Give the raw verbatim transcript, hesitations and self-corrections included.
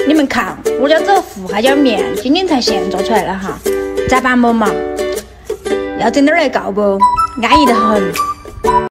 你们看，我家这胡辣椒面今年才现做出来的哈，咋办么嘛？要整点儿来告不？安逸得很。